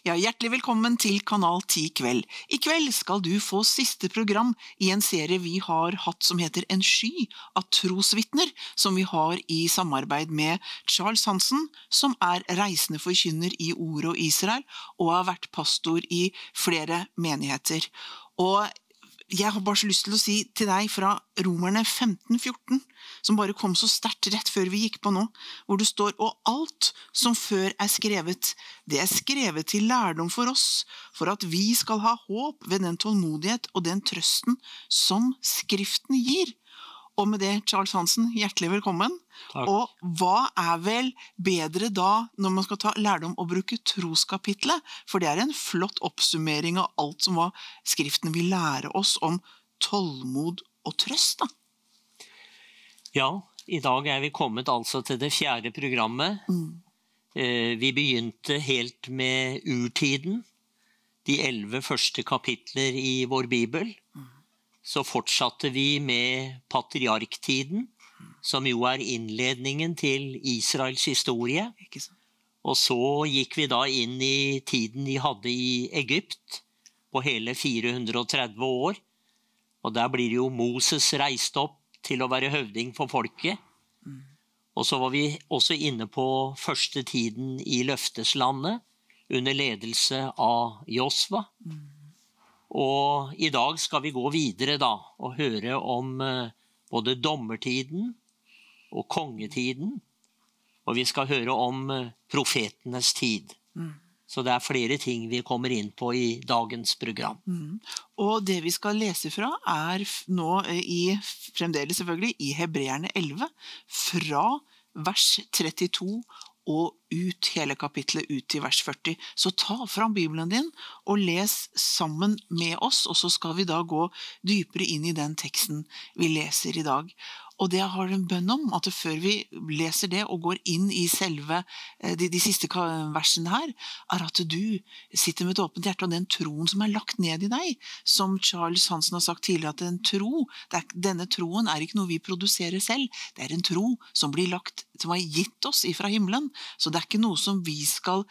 Ja, hjertelig velkommen til Kanal 10 kveld. I kveld skal du få siste program i en serie vi har hatt som heter En sky av trosvittner, som vi har i samarbeid med Charles Hansen, som er reisende forkynner i Ord og Israel, og har vært pastor i flere menigheter. Og jeg har bare så lyst til å si til deg fra Romerne 15:14, som bare kom så sterkt rett før vi gikk på nå, hvor det står, og alt som før er skrevet, det er skrevet til lærdom for oss, for at vi skal ha håp ved den tålmodighet og den trøsten som Skriften gir. Og med det, Charles Hansen, hjertelig velkommen. Takk. Og hva er vel bedre da når man skal ta lærdom og bruke troskapitlet? For det er en flott oppsummering av alt som var Skriften vil lære oss om tålmod og trøst, da. Ja, i dag er vi kommet altså til det 4. programmet. Vi begynte helt med urtiden, de 11 første kapitler i vår Bibel. Så fortsatte vi med patriarktiden, som jo er innledningen til Israels historie. Ikke sant? Og så gikk vi da inn i tiden de hadde i Egypt, på hele 430 år. Og der blir jo Moses reist opp til å være høvding for folket. Og så var vi også inne på første tiden i løfteslandet, under ledelse av Josva. Og i dag skal vi gå videre da, og høre om både dommertiden og kongetiden, og vi skal høre om profetenes tid. Så det er flere ting vi kommer inn på i dagens program. Og det vi skal lese fra er nå fremdeles selvfølgelig i Hebreerne 11, fra vers 32 og ut hele kapitlet ut til vers 40. Så ta fram Bibelen din og les sammen med oss, og så skal vi da gå dypere inn i den teksten vi leser i dag. Og det har en bønn om, at før vi leser det og går inn i selve de siste versene her, er at du sitter med et åpent hjerte, og den troen som er lagt ned i deg, som Charles Hansen har sagt tidligere, at en tro, denne troen er ikke noe vi produserer selv, det er en tro som blir lagt, som er gitt oss ifra himmelen, så det er ikke noe som vi skal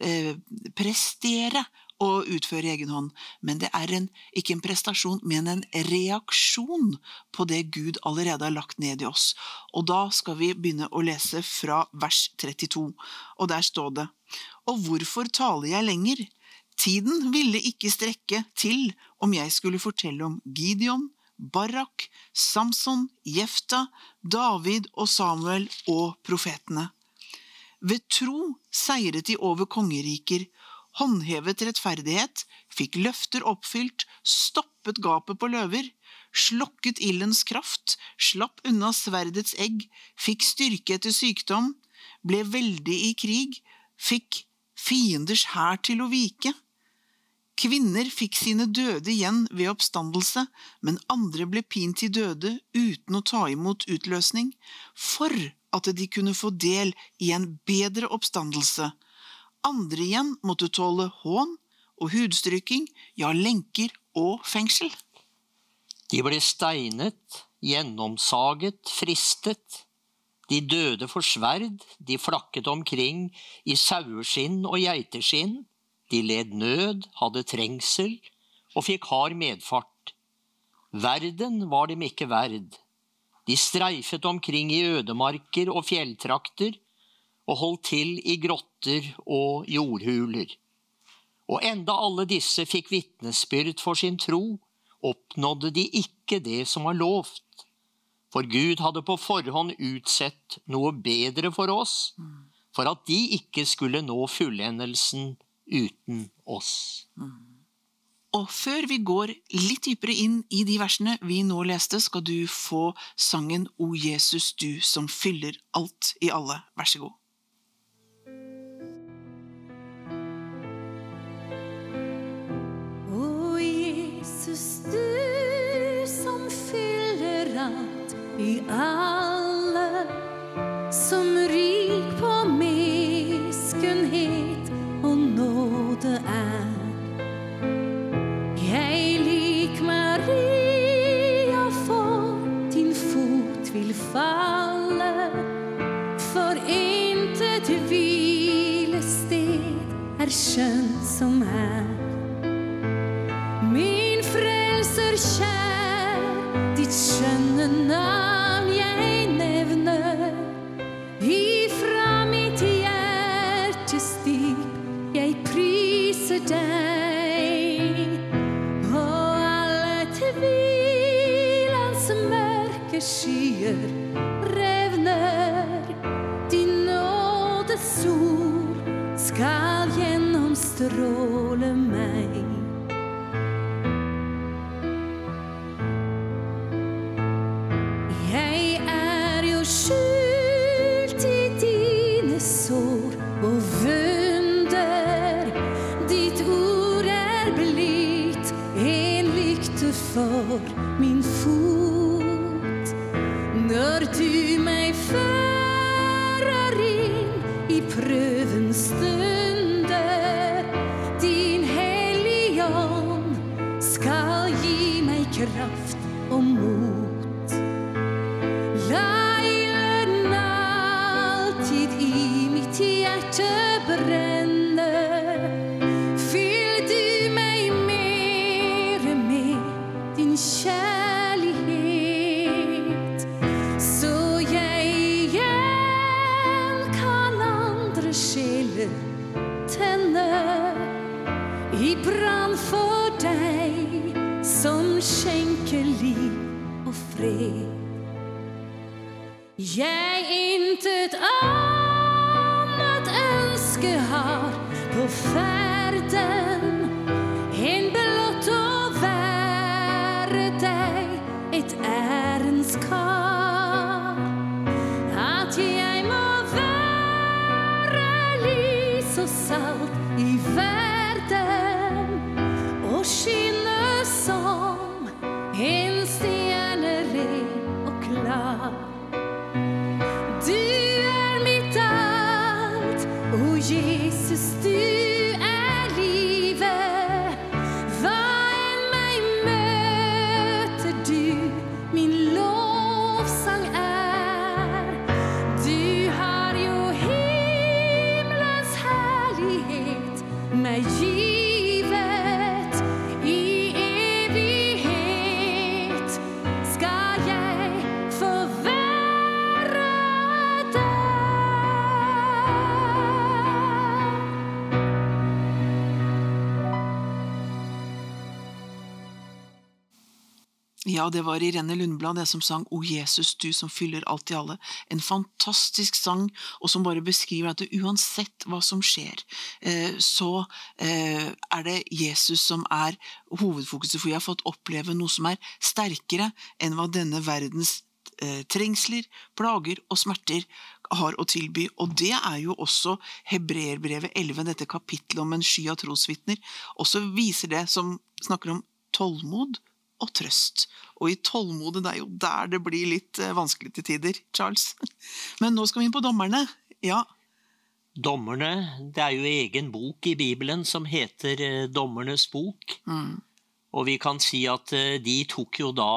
prestere og utføre i egen hånd, men det er ikke en prestasjon, men en reaksjon på det Gud allerede har lagt ned i oss. Og da skal vi begynne å lese fra vers 32, og der står det, «Og hvorfor taler jeg lenger? Tiden ville ikke strekke til om jeg skulle fortelle om Gideon, Barak, Samson, Jefta, David og Samuel og profetene. Ved tro seiret de over kongeriker, håndhevet rettferdighet, fikk løfter oppfylt, stoppet gapet på løver, slokket ildens kraft, slapp unna sverdets egg, fikk styrke etter sykdom, ble veldig i krig, fikk fienders hær til å vike. Kvinner fikk sine døde igjen ved oppstandelse, men andre ble pint til døde uten å ta imot utløsning, for at de kunne få del i en bedre oppstandelse. Andre igjen måtte tåle hån og hudstrykking, ja, lenker og fengsel. De ble steinet, gjennomsaget, fristet. De døde for sverd, de flakket omkring i saueskinn og geiteskinn. De led nød, hadde trengsel og fikk hard medfart. Verden var dem ikke verd. De streifet omkring i ødemarker og fjelltrakter, og holdt til i grotter og jordhuler. Og enda alle disse fikk vitnesbyrd for sin tro, oppnådde de ikke det som var lovt. For Gud hadde på forhånd utsett noe bedre for oss, for at de ikke skulle nå fullendelsen uten oss. Og før vi går litt dypere inn i de versene vi nå leste, skal du få sangen «O Jesus, du som fyller alt i alle». Vær så god. O Jesus, du som fyller alt i alle, som rik på miskunnhet og nåde er. Jeg lik Maria for din fot vil falle, for intet hvilested er skjønt som Min frelser kjær, ditt skjønne navn jeg nevner. Ifra mitt hjertes dyp jeg priser deg. Og alle tvilens mørke skyer revner. Din nådes sol skal gjennomstråle meg. Jeg jo skjult i dine sår og vunder. Ditt ord blitt en lykte for min fot. Når du meg fører inn i prøvens stunder, din hellige ånd skal gi meg kraft og mot. La ilden alltid i mitt hjerte brenne. Fyll du meg mer med din kjærlighet, så jeg igjen kan andre sjeler tenne i brann for deg som skjenker liv og fred. Jeg intet annet ønske har på ferden enn blott å være deg et ærendskar. At jeg må være lys og salt i verden og skinne som en stjerne ren og klar. Jesus, du livet. Hva enn meg møter du, min lovsang Du har jo himmelens herlighet meg givet. I evighet skal jeg få være der. Ja, det var Irene Lundblad, det som sang «O Jesus, du som fyller alt i alle». En fantastisk sang, og som bare beskriver at uansett hva som skjer, så det Jesus som hovedfokuset, for jeg har fått oppleve noe som sterkere enn hva denne verdens trengsler, plager og smerter har å tilby. Og det jo også Hebreerbrevet 11, dette kapitlet om en sky av trosvitner, også viser det som snakker om tålmod og trøst. Og i tålmodet, det jo der det blir litt vanskelig til tider, Charles. Men nå skal vi inn på dommerne. Ja. Dommerne, det jo egen bok i Bibelen som heter Dommernes bok. Og vi kan si at de tok jo da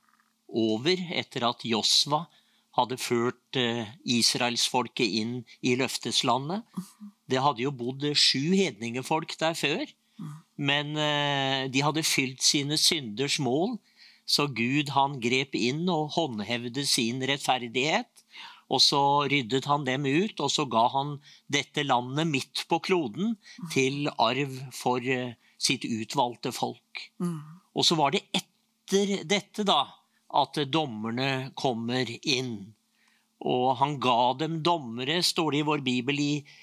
over etter at Josva hadde ført Israelsfolket inn i løfteslandet. Det hadde jo bodd 7 hedningefolk der før. Men de hadde fylt sine synders mål, så Gud han grep inn og håndhevde sin rettferdighet, og så ryddet han dem ut, og så ga han dette landet midt på kloden til arv for sitt utvalgte folk. Og så var det etter dette da, at dommerne kommer inn. Og han ga dem dommere, står det i vår Bibel,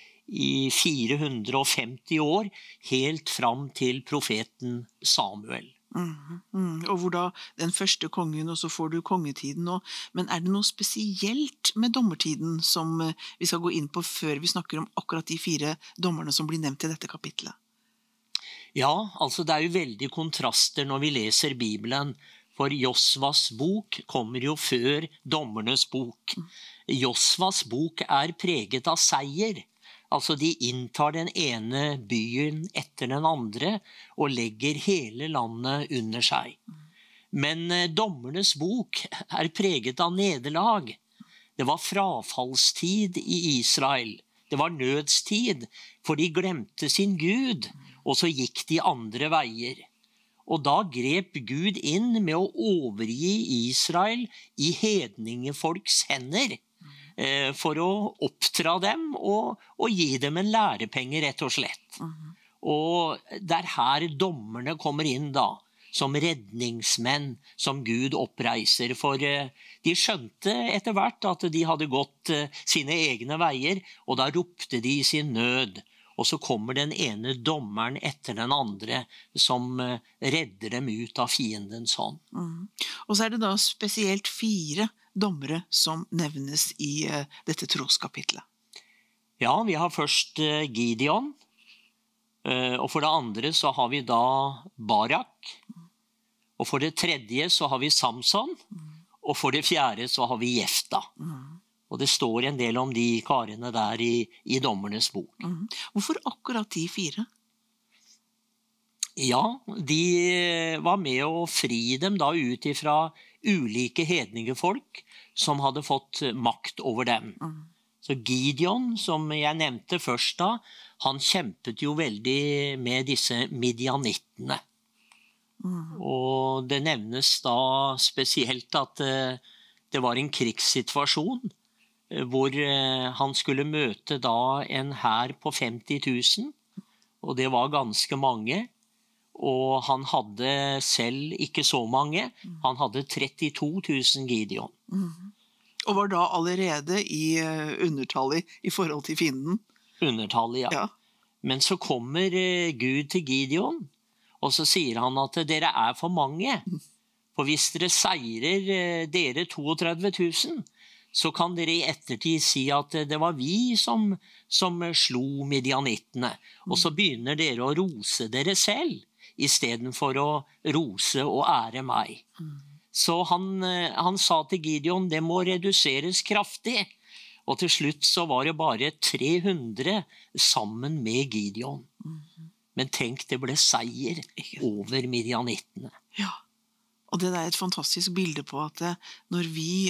i 450 år, helt fram til profeten Samuel. Og hvor da den første kongen, og så får du kongetiden nå. Men det noe spesielt med dommertiden som vi skal gå inn på før vi snakker om akkurat de 4 dommerne som blir nevnt i dette kapitlet? Ja, altså det jo veldig kontraster når vi leser Bibelen, for Josvas bok kommer jo før dommernes bok. Josvas bok preget av seier. Altså de inntar den ene byen etter den andre og legger hele landet under seg. Men dommernes bok preget av nederlag. Det var frafallstid i Israel. Det var nødstid, for de glemte sin Gud, og så gikk de andre veier. Og da grep Gud inn med å overgi Israel i hedningefolks hender, for å oppdra dem og gi dem en lærepenge, rett og slett. Og det her dommerne kommer inn da, som redningsmenn som Gud oppreiser, for de skjønte etter hvert at de hadde gått sine egne veier, og da ropte de i sin nød. Og så kommer den ene dommeren etter den andre som redder dem ut av fiendens hånd. Og så det da spesielt 4 dommere som nevnes i dette troskapitlet. Ja, vi har først Gideon, og for det andre så har vi da Barak, og for det tredje så har vi Samson, og for det fjerde så har vi Jefta. Og det står en del om de karene der i dommernes bok. Hvorfor akkurat de 4? Ja, de var med å fri dem da ut ifra ulike hedningefolk som hadde fått makt over dem. Så Gideon, som jeg nevnte først da, han kjempet jo veldig med disse midianittene. Og det nevnes da spesielt at det var en krigssituasjon hvor han skulle møte da en hær på 50 000, og det var ganske mange. Og han hadde selv ikke så mange. Han hadde 32 000 Gideon. Og var da allerede i undertallet i forhold til fienden? Undertallet, ja. Men så kommer Gud til Gideon, og så sier han at dere for mange. For hvis dere seirer dere 32 000, så kan dere i ettertid si at det var vi som slo midianittene. Og så begynner dere å rose dere selv, i stedet for å rose og ære meg. Så han sa til Gideon, det må reduseres kraftig. Og til slutt så var det bare 300 sammen med Gideon. Men tenk, det ble seier over midianittene. Ja, og det et fantastisk bilde på at når vi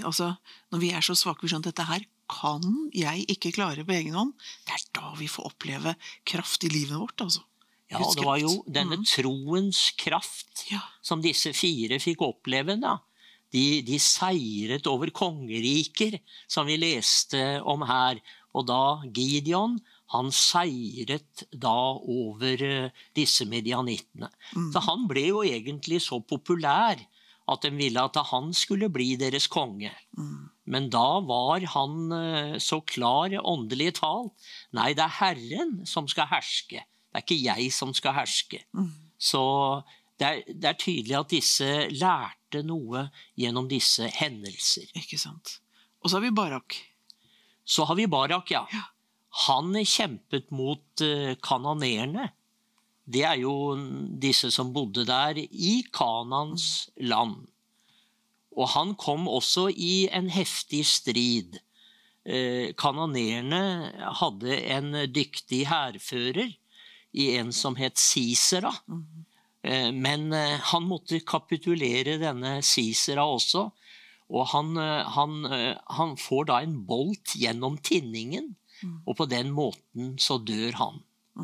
så svake, vi skjønner at dette her kan jeg ikke klare på egen hånd, det da vi får oppleve kraft i livet vårt, altså. Ja, det var jo denne troens kraft som disse 4 fikk oppleve da. De seiret over kongeriker, som vi leste om her. Og da Gideon, han seiret da over disse medianittene. Så han ble jo egentlig så populær at de ville at han skulle bli deres konge. Men da var han så klar åndelig talt. Nei, det Herren som skal herske. Det ikke jeg som skal herske. Så det tydelig at disse lærte noe gjennom disse hendelser. Ikke sant. Og så har vi Barak. Så har vi Barak, ja. Han kjempet mot kananerene. Det jo disse som bodde der i Kanans land. Og han kom også i en heftig strid. Kananerene hadde en dyktig hærfører i en som het Sisera. Men han måtte kapitulere denne Sisera også, og han får da en bolt gjennom tinningen, og på den måten så dør han.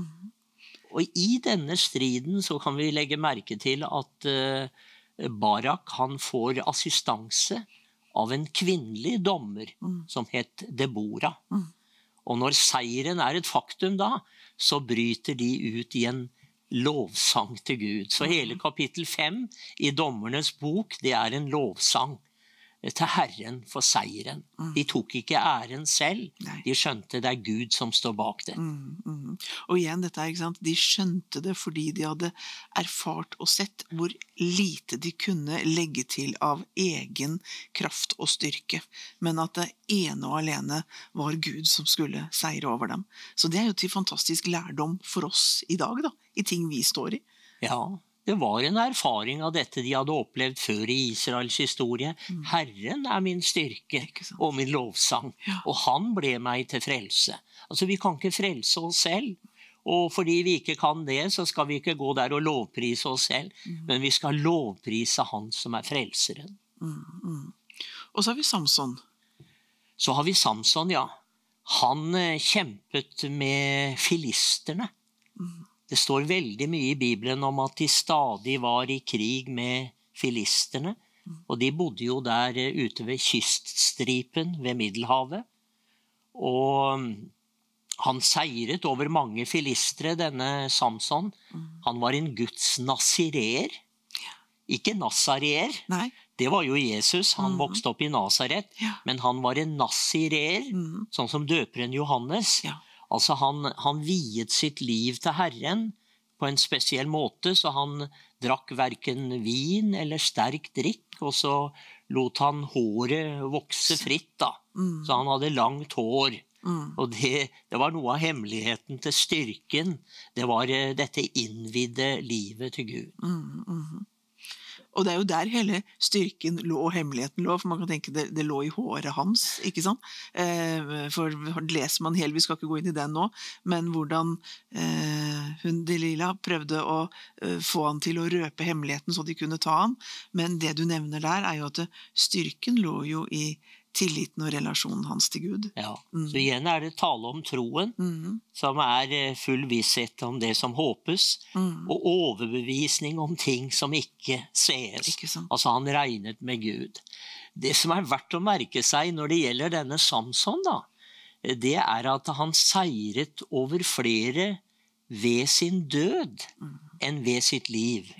Og i denne striden så kan vi legge merke til at Barak han får assistanse av en kvinnelig dommer som het Deborah. Og når seieren et faktum da, så bryter de ut i en lovsang til Gud. Så hele kapittel 5 i Dommernes bok, det en lovsang til Herren for seieren. De tok ikke æren selv, de skjønte det Gud som står bak det. Og igjen dette ikke sant? De skjønte det fordi de hadde erfart og sett hvor lite de kunne legge til av egen kraft og styrke, men at det ene og alene var Gud som skulle seire over dem. Så det jo til fantastisk lærdom for oss i dag da, i ting vi står i. Ja, det var en erfaring av dette de hadde opplevd før i Israels historie. Herren min styrke og min lovsang, og han ble meg til frelse. Altså, vi kan ikke frelse oss selv, og fordi vi ikke kan det, så skal vi ikke gå der og lovprise oss selv, men vi skal lovprise han som frelseren. Og så har vi Samson. Så har vi Samson, ja. Han kjempet med filisterne. Det står veldig mye i Bibelen om at de stadig var i krig med filisterne, og de bodde jo der ute ved kyststripen ved Middelhavet. Og han seiret over mange filistere, denne Samson. Han var en Guds nasirer, ikke nasarer. Nei. Det var jo Jesus, han vokste opp i Nazaret, Ja. men han var en nasirer, sånn som døperen Johannes. Ja. Altså han viet sitt liv til Herren på en spesiell måte, så han drakk hverken vin eller sterk drikk, og så lot han håret vokse fritt da. Så han hadde langt hår. Og det var noe av hemmeligheten til styrken. Det var dette innvidde livet til Gud. Og det er jo der hele styrken lå og hemmeligheten lå, for man kan tenke det lå i håret hans, ikke sant? For leser man helt, vi skal ikke gå inn i den nå, men hvordan hun Delila prøvde å få han til å røpe hemmeligheten så de kunne ta han, men det du nevner der er jo at styrken lå jo i tilliten og relasjonen hans til Gud. Ja, så igjen er det tale om troen, som er full visshet om det som håpes, og overbevisning om ting som ikke sees. Ikke sant? Altså han regnet med Gud. Det som er verdt å merke seg når det gjelder denne Samson da, det er at han seiret over flere ved sin død enn ved sitt liv.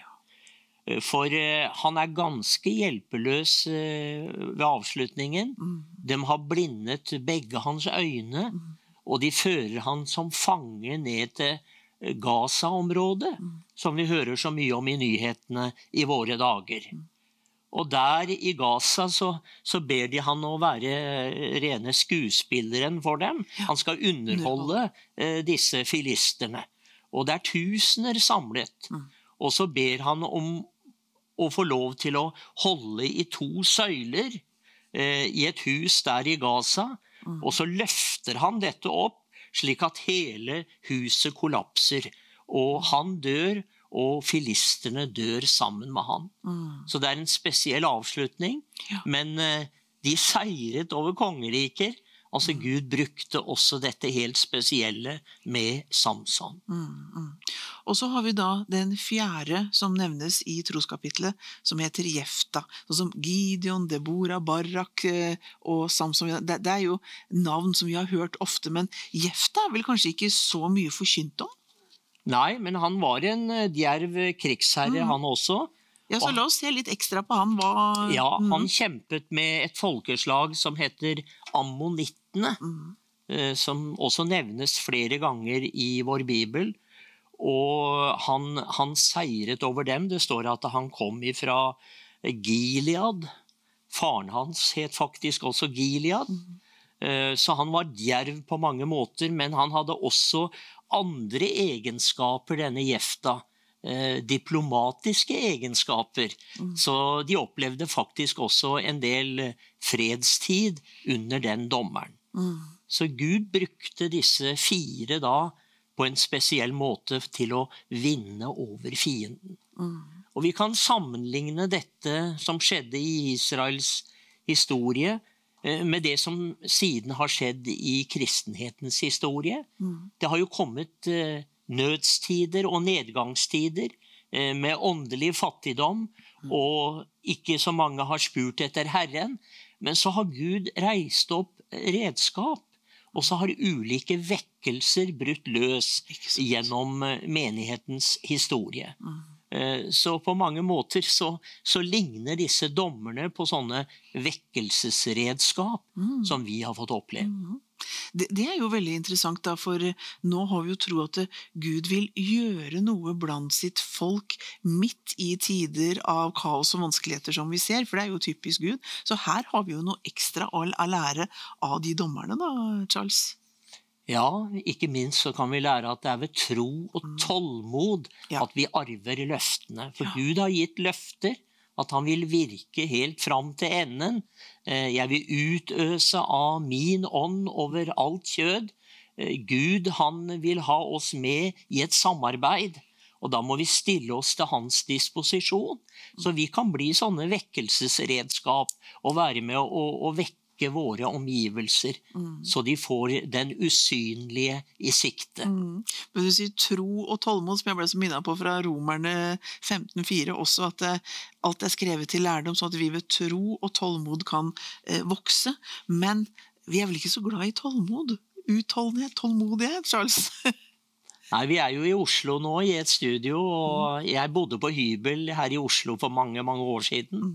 For han er ganske hjelpeløs ved avslutningen. De har blindet begge hans øyne, og de fører han som fange ned til Gaza-området, som vi hører så mye om i nyhetene i våre dager. Og der i Gaza så ber de han å være rene skuespilleren for dem. Han skal underholde disse filisterne. Og det er tusener samlet. Og så ber han om å få lov til å holde i 2 søyler i et hus der i Gaza, og så løfter han dette opp slik at hele huset kollapser, og han dør, og filisterne dør sammen med han. Så det er en spesiell avslutning, men de seiret over kongeriker. Altså Gud brukte også dette helt spesielle med Samson. Og så har vi da den 4. som nevnes i troskapitlet, som heter Jefta. Sånn som Gideon, Deborah, Barak og Samson. Det er jo navn som vi har hørt ofte, men Jefta er vel kanskje ikke så mye forkynt om? Nei, men han var en djerv krigsherre, han også. Ja, så la oss se litt ekstra på han. Ja, han kjempet med et folkeslag som heter ammonittene, som også nevnes flere ganger i vår Bibel. Og han seiret over dem. Det står at han kom ifra Gilead. Faren hans het faktisk også Gilead. Så han var djerv på mange måter, men han hadde også andre egenskaper, denne Jefta. Diplomatiske egenskaper. Så de opplevde faktisk også en del fredstid under den dommeren. Så Gud brukte disse 4 da på en spesiell måte til å vinne over fienden. Og vi kan sammenligne dette som skjedde i Israels historie med det som siden har skjedd i kristenhetens historie. Det har jo kommet nødstider og nedgangstider med åndelig fattigdom, og ikke så mange har spurt etter Herren, men så har Gud reist opp redskap, og så har ulike vekkelser brutt løs gjennom menighetens historie. Så på mange måter så ligner disse dommerne på sånne vekkelsesredskap som vi har fått oppleve. Det er jo veldig interessant da, for nå har vi jo tro at Gud vil gjøre noe blant sitt folk midt i tider av kaos og vanskeligheter som vi ser, for det er jo typisk Gud. Så her har vi jo noe ekstra å lære av de dommerne da, Charles. Ja, ikke minst så kan vi lære at det er ved tro og tålmod at vi arver løftene. For Gud har gitt løfter, at han vil virke helt fram til enden. Jeg vil utøse av min ånd over alt kjød. Gud, han vil ha oss med i et samarbeid, og da må vi stille oss til hans disposisjon, så vi kan bli sånne vekkelsesredskap og være med å vekke dekke våre omgivelser, så de får den usynlige i sikte. Men du sier tro og tålmod, som jeg ble så minnet på fra Romerne 15,4, også at alt skrevet til lærdom, så at vi ved tro og tålmod kan vokse. Men vi vel ikke så glad i tålmod? Utholdenhet, tålmodighet, Charles? Nei, vi jo i Oslo nå i et studio, og jeg bodde på hybel her i Oslo for mange, mange år siden.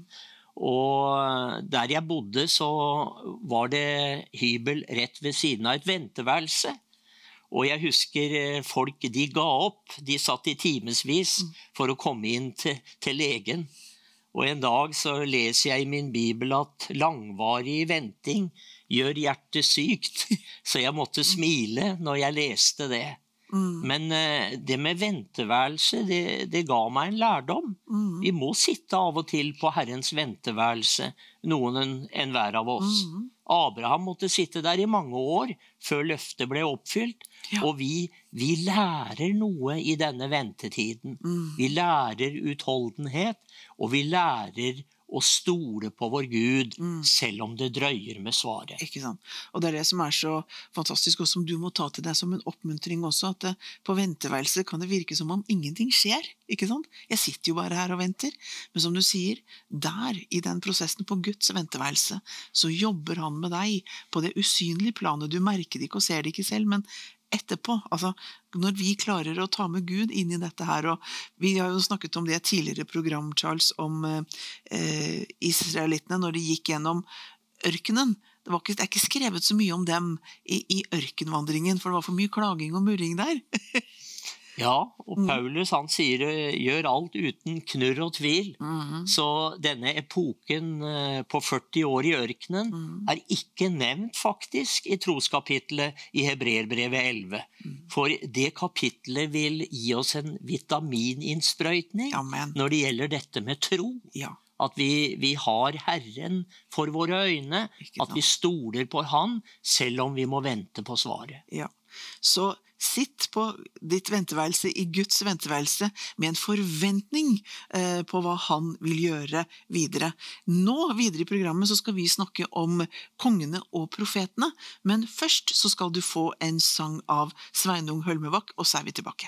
Og der jeg bodde så var det hybel rett ved siden av et venteværelse. Og jeg husker folk, de ga opp, de satt i timesvis for å komme inn til legen. Og en dag så leser jeg i min bibel at langvarig venting gjør hjertet sykt, så jeg måtte smile når jeg leste det. Men det med venteværelse, det ga meg en lærdom. Vi må sitte av og til på Herrens venteværelse, noen enn hver av oss. Abraham måtte sitte der i mange år før løftet ble oppfylt, og vi lærer noe i denne ventetiden. Vi lærer utholdenhet, og vi lærer å stole på vår Gud, selv om det drøyer med svaret. Ikke sant? Og det det som så fantastisk, og som du må ta til deg som en oppmuntring også, at på venteværelset kan det virke som om ingenting skjer, ikke sant? Jeg sitter jo bare her og venter, men som du sier, der i den prosessen på Guds venteværelse, så jobber han med deg på det usynlige planet. Du merker det ikke og ser det ikke selv, men etterpå, altså når vi klarer å ta med Gud inn i dette her, og vi har jo snakket om det tidligere program, Charles, om israelittene når de gikk gjennom ørkenen. Det ikke skrevet så mye om dem i ørkenvandringen, for det var for mye klaging og murring der. Ja, og Paulus han sier gjør alt uten knurr og tvil. Så denne epoken på 40 år i ørkenen ikke nevnt faktisk i troskapitlet i Hebreerbrevet 11. For det kapitlet vil gi oss en vitamininnsprøytning når det gjelder dette med tro. At vi har Herren for våre øyne, at vi stoler på Han, selv om vi må vente på svaret. Ja, så sitt på ditt venteværelse i Guds venteværelse med en forventning på hva han vil gjøre videre. Nå, videre i programmet, så skal vi snakke om kongene og profetene, men først så skal du få en sang av Sveinung Hølmebakk, og så vi tilbake.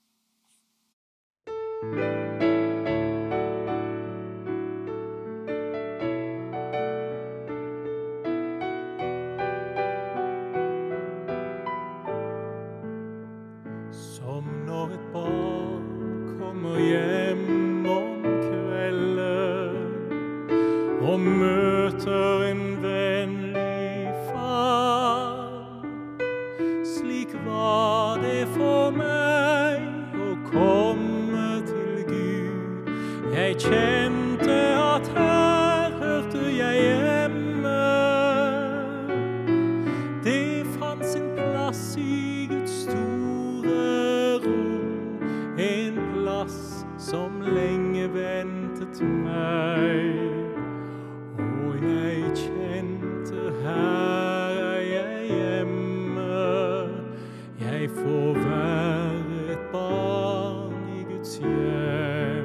Når et barn kommer hjem om kvelden og møter en vennlig far, slik var det for meg å komme til Gud. Jeg kjente at her hørte jeg hjemme. Det fant sin plass i Guds en plass som lenge ventet meg, og jeg kjente her jeg hjemme. Jeg får være et barn i Guds hjem.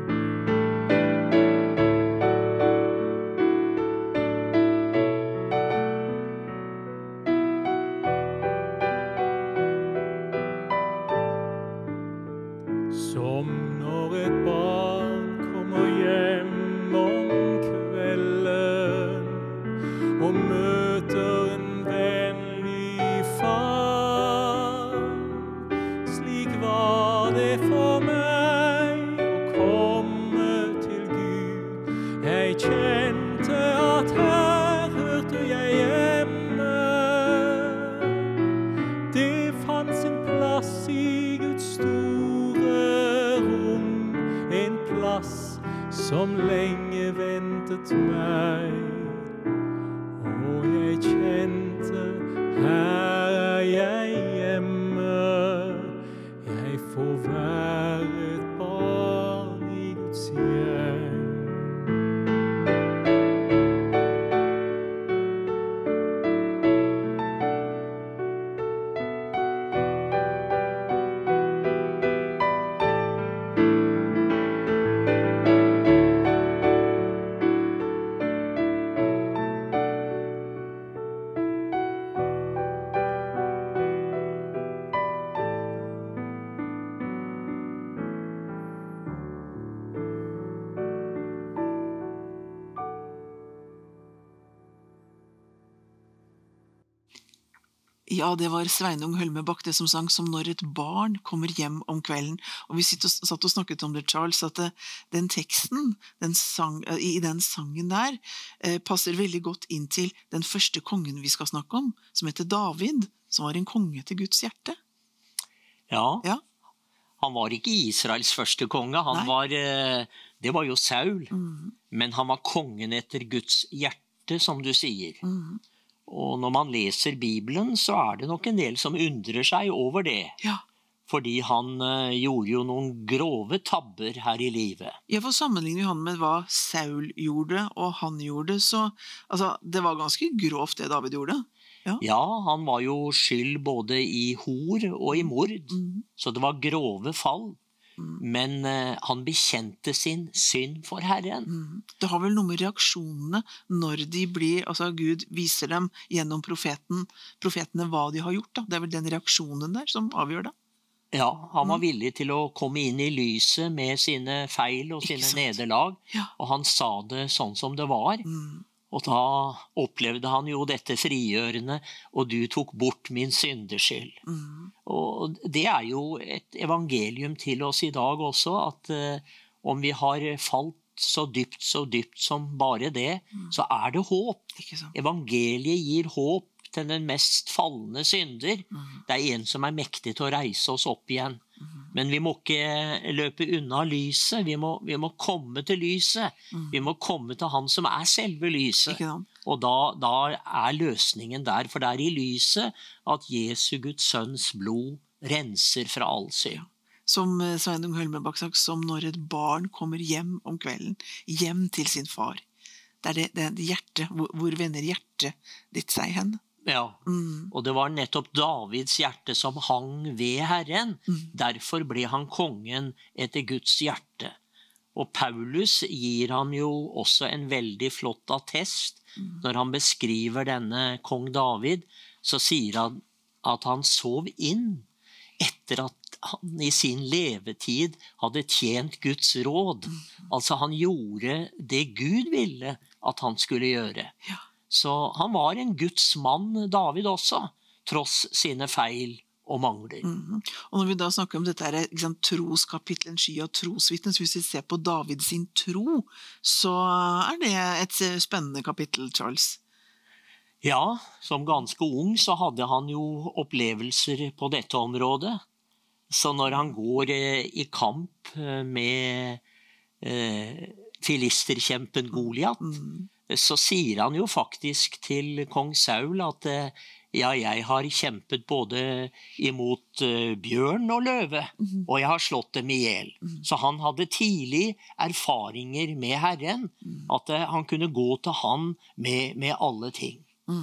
Som når et barn kommer hjem om kvelden og møter en vennlig far. Slik var det for meg å komme til Gud. Jeg kjente at her hørte jeg hjemme. Det fant sin plass i Guds en plass som lenge ventet meg, og Ja, det var Sveinung Hølmebakk det som sang som når et barn kommer hjem om kvelden. Og vi satt og snakket om det, Charles, at den teksten i den sangen der passer veldig godt inn til den første kongen vi skal snakke om, som heter David, som var en konge til Guds hjerte. Ja, Ja, han var ikke Israels første konge, det var jo Saul, men han var kongen etter Guds hjerte, som du sier. Og når man leser Bibelen, så det nok en del som undrer seg over det, ja. fordi han gjorde jo noen grove tabber her i livet. Ja, for sammenligner vi han med hva Saul gjorde, og han gjorde, så altså, det var ganske grovt det David gjorde. Ja, han var jo skyld både i hor og i mord, så det var grove fall. Men han bekjente sin synd for Herren. Det har vel noe med reaksjonene når de blir, altså Gud viser dem gjennom profetene hva de har gjort. Da. Det vel den reaksjonen der som avgjør det. Ja, han var villig til å komme inn i lyset med sine feil og sine nederlag, Ja. og han sa det sånn som det var. Og da opplevde han jo dette frigjørende, og du tok bort min syndeskyld. Og det jo et evangelium til oss i dag også, at om vi har falt så dypt som bare det, så det håp. Ikke sant? Evangeliet gir håp til den mest fallende synder. Det en som mektig til å reise oss opp igjen. Men vi må ikke løpe unna lyset, vi må komme til lyset. Vi må komme til han som selve lyset. Ikke sant? Og da løsningen der, for det i lyset at Jesu Guds sønns blod renser fra all synd. Som Sveinung Hølmebakk sagt, som når et barn kommer hjem om kvelden, hjem til sin far. Det hjertet, hvor vender hjertet ditt seg hen? Ja, og det var nettopp Davids hjerte som hang ved Herren. Derfor ble han kongen etter Guds hjerte. Og Paulus gir ham jo også en veldig flott attest. Når han beskriver denne kong David, så sier han at han sov inn etter at han i sin levetid hadde tjent Guds råd. Altså han gjorde det Gud ville at han skulle gjøre. Ja. Så han var en Guds mann, David også, tross sine feil og mangler. Og når vi da snakker om dette troskapitlet, en sky av trosvitner, så hvis vi ser på David sin tro, så det et spennende kapittel, Charles. Ja, som ganske ung så hadde han jo opplevelser på dette området. Så når han går i kamp med filisterkjempen Goliat, så sier han jo faktisk til kong Saul at jeg har kjempet både imot bjørn og løve, og jeg har slått dem ihjel. Så han hadde tidlig erfaringer med Herren, at han kunne gå til han med alle ting.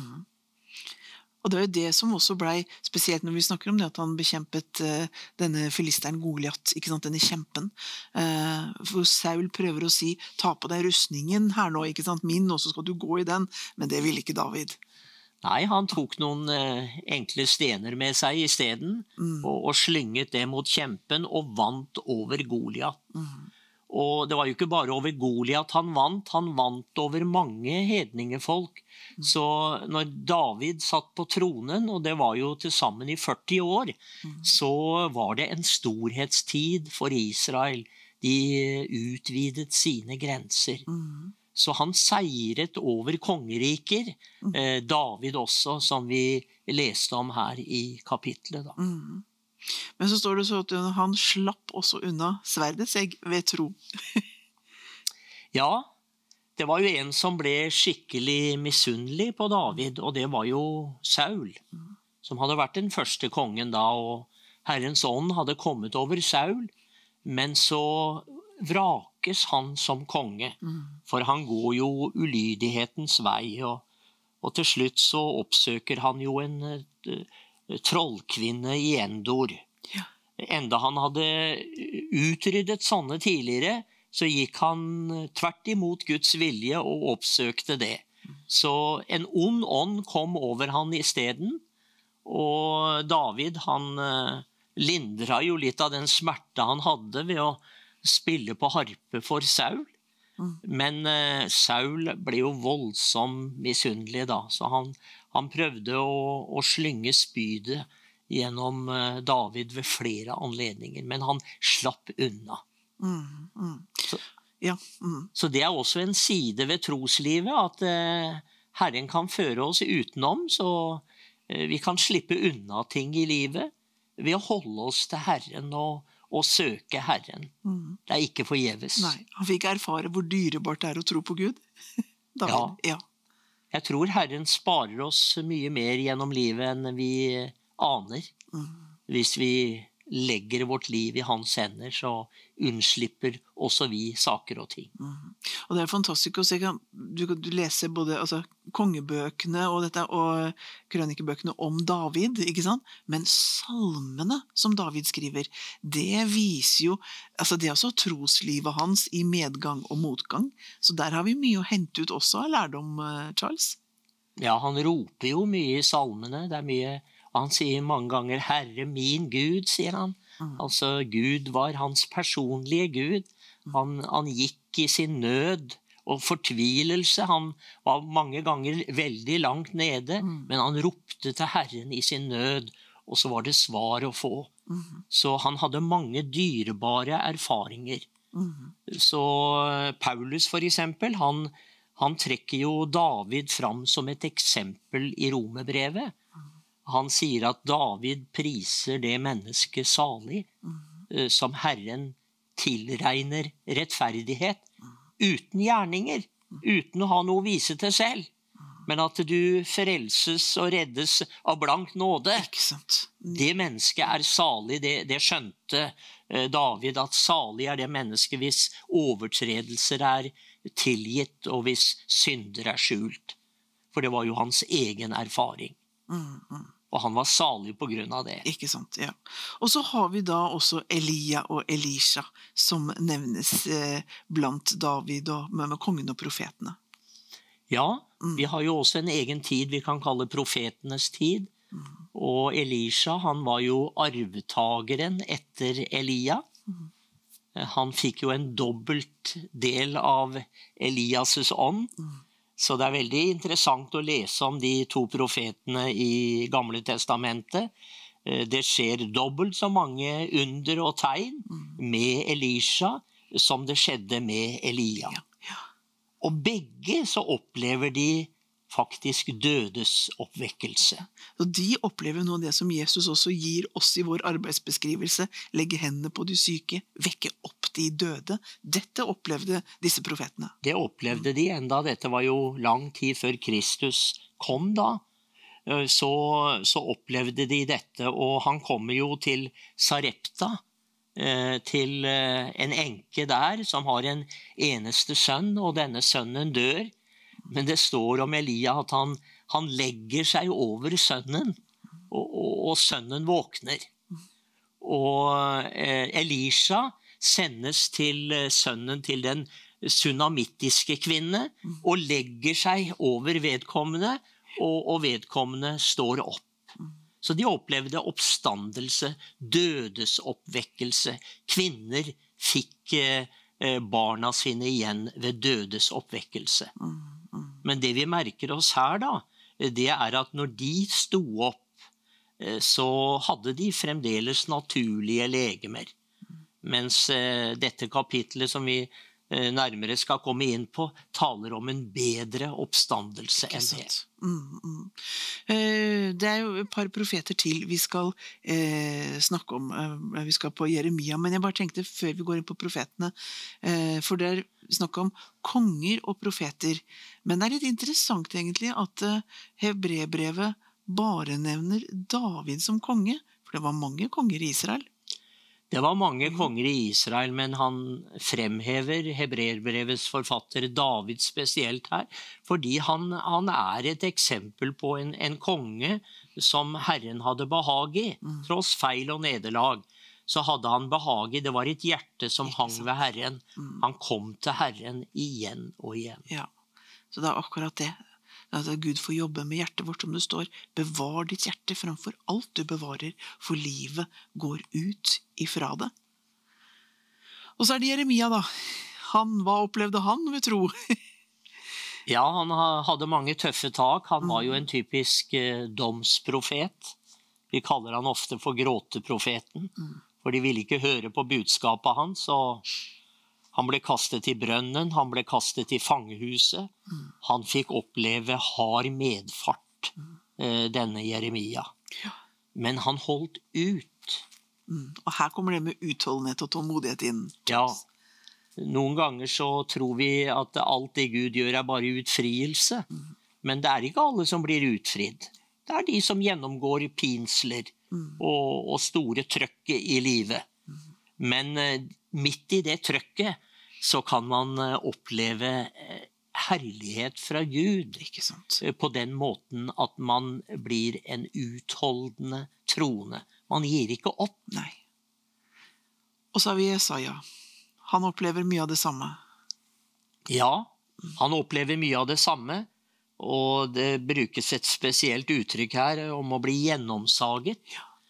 Og det jo det som også ble, spesielt når vi snakker om det, at han bekjempet denne filisteren Goliat, ikke sant, denne kjempen. For Saul prøver å si, ta på deg rustningen her nå, ikke sant, min, og så skal du gå i den, men det ville ikke David. Nei, han tok noen enkle stener med seg i stedet, og slynget det mot kjempen, og vant over Goliat. Og det var jo ikke bare over Goliat han vant over mange hedningefolk. Så når David satt på tronen, og det var jo til sammen i 40 år, så var det en storhetstid for Israel. De utvidet sine grenser. Så han seiret over kongeriker, David også, som vi leste om her i kapitlet da. Men så står det så at han slapp også unna sverdets egg ved tro. Ja, det var jo en som ble skikkelig misunnelig på David, og det var jo Saul, som hadde vært den første kongen da, og Herrens ånd hadde kommet over Saul, men så vrakes han som konge, for han går jo ulydighetens vei, og til slutt så oppsøker han jo en trollkvinne i Endor. Ja. Enda han hadde utryddet sånne tidligere, så gikk han tvert imot Guds vilje og oppsøkte det. Så en ond ånd kom over han i stedet, og David han lindret jo litt av den smerte han hadde ved å spille på harpe for Saul. Men Saul ble jo voldsom misunnelig da, så han prøvde å slynge spydet gjennom David ved flere anledninger, men han slapp unna. Ja. Så det er også en side ved troslivet, at Herren kan føre oss utenom, så vi kan slippe unna ting i livet ved å holde oss til Herren og søke Herren. Det er ikke forgjeves. Nei, han fikk erfare hvor dyrebart det er å tro på Gud. David, ja. Jeg tror Herren sparer oss mye mer gjennom livet enn vi aner. Hvis vi legger vårt liv i hans hender, så unnslipper også vi saker og ting. Og det er fantastisk å se, du leser både kongebøkene og dette, og krønikebøkene om David, ikke sant? Men salmene som David skriver, det viser jo, det er også troslivet hans i medgang og motgang, så der har vi mye å hente ut også av lærdom, Charles. Ja, han roper jo mye i salmene, det er mye. Han sier mange ganger, Herre min Gud, sier han. Altså, Gud var hans personlige Gud. Han gikk i sin nød og fortvilelse. Han var mange ganger veldig langt nede, men han ropte til Herren i sin nød, og så var det svar å få. Så han hadde mange dyrebare erfaringer. Så Paulus for eksempel, han trekker jo David fram som et eksempel i Romerbrevet. Han sier at David priser det mennesket salig, som Herren tilregner rettferdighet, uten gjerninger, uten å ha noe å vise til selv, men at du frelses og reddes av blank nåde. Ikke sant? Det mennesket er salig, det skjønte David, at salig er det mennesket hvis overtredelser er tilgitt, og hvis synder er skjult. For det var jo hans egen erfaring. Og han var salig på grunn av det. Ikke sant, ja. Og så har vi da også Elia og Elisha, som nevnes blant David og med kongen og profetene. Ja, vi har jo også en egen tid vi kan kalle profetenes tid. Og Elisha, han var jo arvtageren etter Elia. Han fikk jo en dobbelt del av Elias' ånd. Så det er veldig interessant å lese om de to profetene i Gamle Testamentet. Det skjer dobbelt så mange under og tegn med Elisha som det skjedde med Elia. Og begge så opplever de faktisk dødes oppvekkelse. Og de opplever noe av det som Jesus også gir oss i vår arbeidsbeskrivelse, legge hendene på de syke, vekke opp de døde. Dette opplevde disse profetene. Det opplevde de enda, dette var jo lang tid før Kristus kom da. Så opplevde de dette, og han kommer jo til Sarepta, til en enke der som har en eneste sønn, og denne sønnen dør. Men det står om Elia at han legger seg over sønnen, og sønnen våkner. Og Elisha sendes til sønnen til den sunamittiske kvinne, og legger seg over vedkommende, og vedkommende står opp. Så de opplevde oppstandelse, dødesoppvekkelse. Kvinner fikk barna sine igjen ved dødesoppvekkelse. Men det vi merker oss her da, det er at når de sto opp, så hadde de fremdeles naturlige legemer. Mens dette kapitlet som vi nærmere skal komme inn på, taler om en bedre oppstandelse enn det. Det er jo et par profeter til vi skal snakke om. Vi skal på Jeremia, men jeg bare tenkte før vi går inn på profetene, for det er snakk om konger og profeter. Men det er litt interessant egentlig at Hebreerbrevet bare nevner David som konge, for det var mange konger i Israel. Det var mange konger i Israel, men han fremhever Hebreerbrevets forfatter David spesielt her, fordi han er et eksempel på en konge som Herren hadde behag i. Tross feil og nederlag, så hadde han behag i. Det var et hjerte som hang ved Herren. Han kom til Herren igjen og igjen. Ja, så det er akkurat det. At Gud får jobbe med hjertet vårt, som det står. Bevar ditt hjerte framfor alt du bevarer, for livet går ut ifra det. Og så er det Jeremia da. Hva opplevde han, vil tro? Ja, han hadde mange tøffe tak. Han var jo en typisk domsprofet. Vi kaller han ofte for gråteprofeten, for de ville ikke høre på budskapet hans, og han ble kastet i brønnen, han ble kastet i fangehuset. Han fikk oppleve hard medfart, denne Jeremia. Men han holdt ut. Og her kommer det med utholdenhet og tålmodighet inn. Ja, noen ganger så tror vi at alt det Gud gjør bare utfrielse, men det ikke alle som blir utfridd. Det de som gjennomgår pinsler og store trøkk i livet. Men midt i det trøkket så kan man oppleve herlighet fra Gud. Ikke sant? På den måten at man blir en utholdende troende. Man gir ikke opp. Nei. Og så har vi Jesaja. Han opplever mye av det samme. Ja, han opplever mye av det samme, og det brukes et spesielt uttrykk her om å bli gjennomsaget.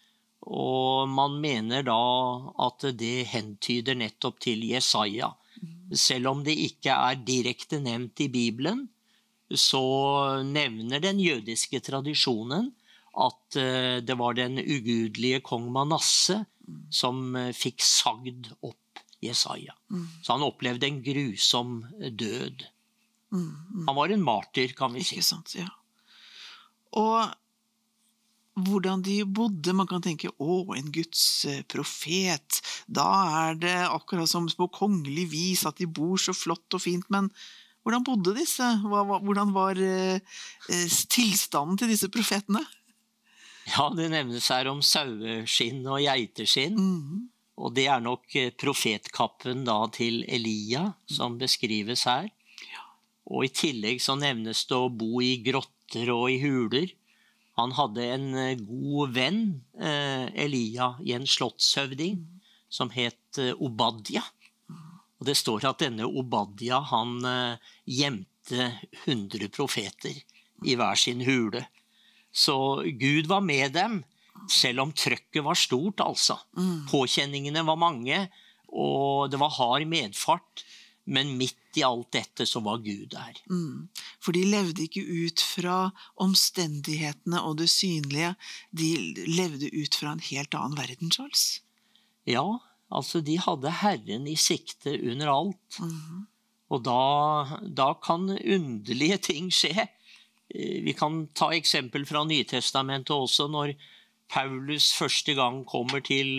Og man mener da at det hentyder nettopp til Jesaja. Selv om det ikke direkte nevnt i Bibelen, så nevner den jødiske tradisjonen at det var den ugudelige kong Manasse som fikk sagd opp Jesaja. Så han opplevde en grusom død. Han var en martyr, kan vi si. Ikke sant, ja. Og hvordan de bodde, man kan tenke, en Guds profet, da det akkurat som på kongelig vis at de bor så flott og fint, men hvordan bodde disse? Hvordan var tilstanden til disse profetene? Ja, det nevnes her om saueskinn og geiteskinn, og det nok profetkappen da til Elia som beskrives her. Og i tillegg så nevnes det å bo i grotter og i huler. Han hadde en god venn, Elia, i en slottshøvding, som het Obadja. Og det står at denne Obadja, han gjemte 100 profeter i hver sin hule. Så Gud var med dem, selv om trøkket var stort, altså. Påkjenningene var mange, og det var hard medfart. Men midt i alt dette så var Gud der. For de levde ikke ut fra omstendighetene og det synlige. De levde ut fra en helt annen verden, Charles. Ja, altså de hadde Herren i sikte under alt. Og da kan underlige ting skje. Vi kan ta eksempel fra Nytestamentet også, når Paulus første gang kommer til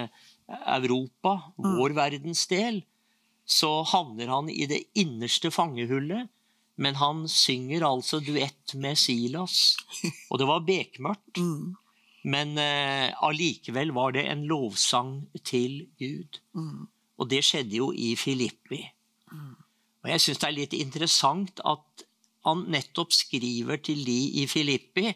Europa, vår verdensdel, så havner han i det innerste fangehullet, men han synger altså duett med Silas, og det var bekmørkt. Men allikevel var det en lovsang til Gud. Og det skjedde jo i Filippi. Og jeg synes det litt interessant at han nettopp skriver til de i Filippi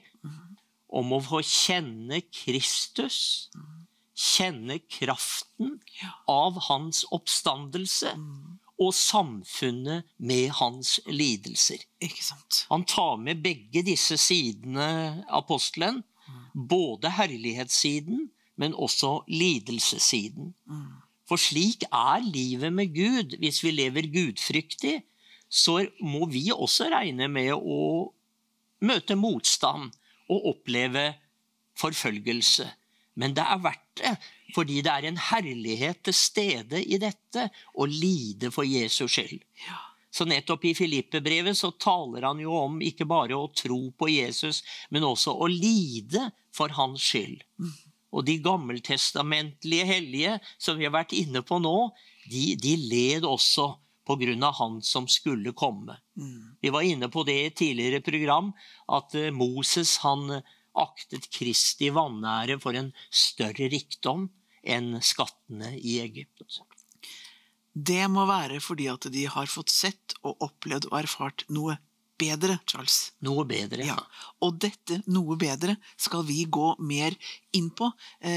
om å få kjenne Kristus, kjenne kraften av hans oppstandelse og samfunnet med hans lidelser. Ikke sant? Han tar med begge disse sidene, apostelen, både herlighetssiden, men også lidelsessiden. For slik livet med Gud. Hvis vi lever gudfryktig, så må vi også regne med å møte motstand og oppleve forfølgelse. Men det verdt det, fordi det en herlighet til stede i dette, å lide for Jesu skyld. Så nettopp i Filippe-brevet så taler han jo om ikke bare å tro på Jesus, men også å lide for hans skyld. Og de gammeltestamentlige hellige, som vi har vært inne på nå, de led også på grunn av han som skulle komme. Vi var inne på det i et tidligere program, at Moses, han aktet Kristi vanære for en større rikdom enn skattene i Egypt. Det må være fordi at de har fått sett og opplevd og erfart noe bedre, Charles. Noe bedre, ja. Og dette noe bedre skal vi gå mer inn på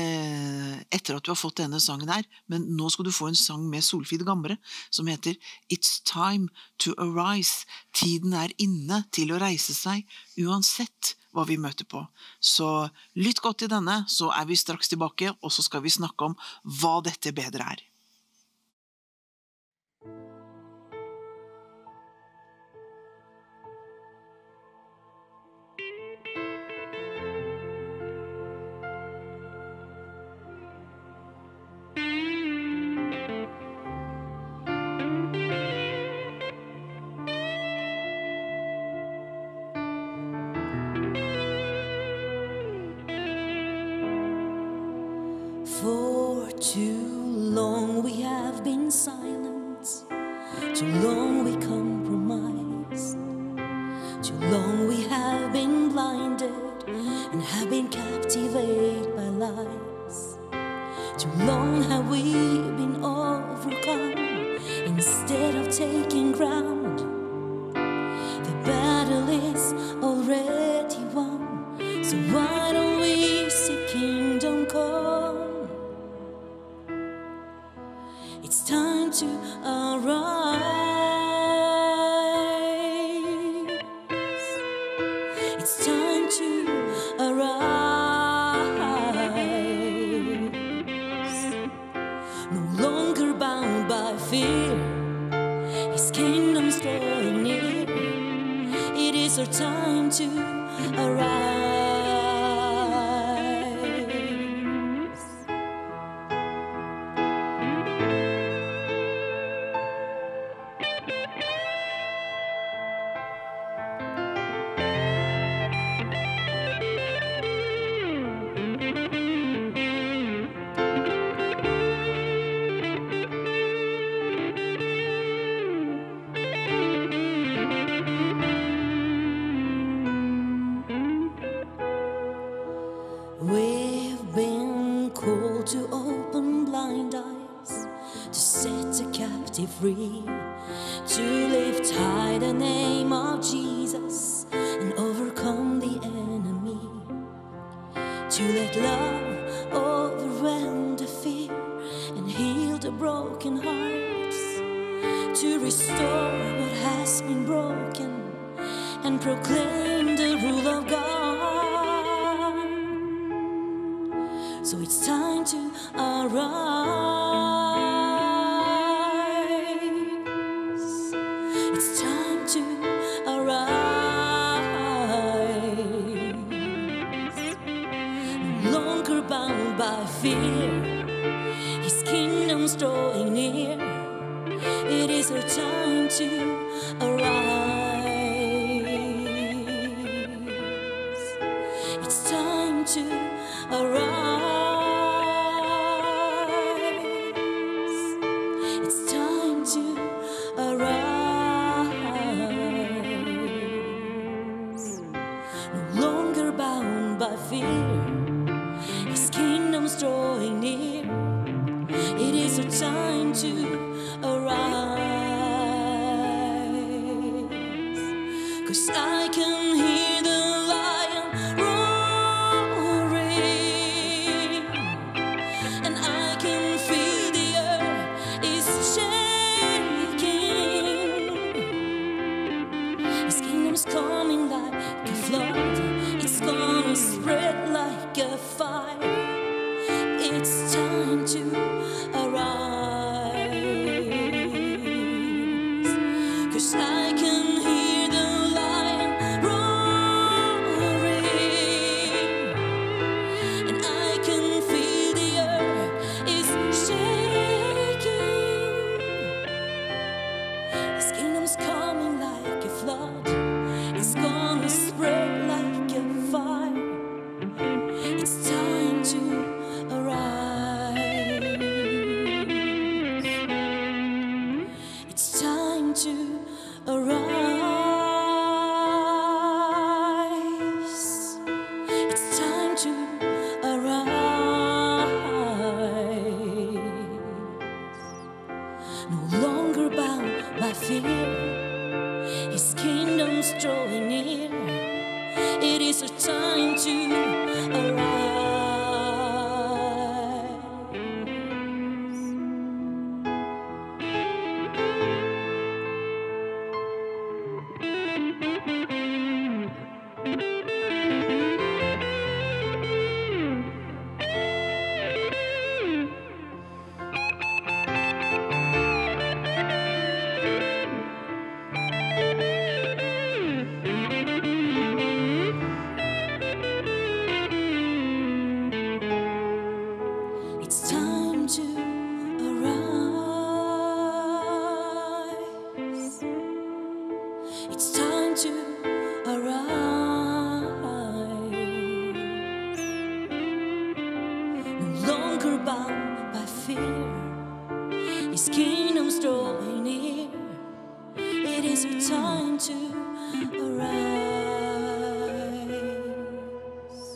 etter at du har fått denne sangen her. Men nå skal du få en sang med Solfrid Gambre som heter It's Time to Arise. Tiden inne til å reise seg uansett hva vi møter på. Så lytt godt til denne, så vi straks tilbake, og så skal vi snakke om hva dette bedre For too long we have been silent, too long we compromised, too long we have been blinded and have been captivated by lies. Too long have we been overcome instead of taking ground. The battle is already won, so why don't we see kingdom come? It's time to arise. It's time to arise. No longer bound by fear, His kingdom's drawing near. It is our time to arise. We've been called to open blind eyes, to set the captive free, to lift high the name of Jesus and overcome the enemy, to let love overwhelm the fear and heal the broken hearts, to restore what has been broken and proclaim the rule of God. So it's time to arise. It's time to arise. No longer bound by fear, His kingdom's drawing near. It is our time to arise. It's time to arise. It's time to arise. No longer bound by fear, His kingdom's drawing near. It is our time to arise. 'Cause I can hear the lion roaring, and I can feel the earth is shaking. His kingdom's coming like a flood. It's gonna spread like a fire. It's time to arise. 'Cause I can hear the lion roaring. fear. His kingdom's drawing near. It is our time to arise.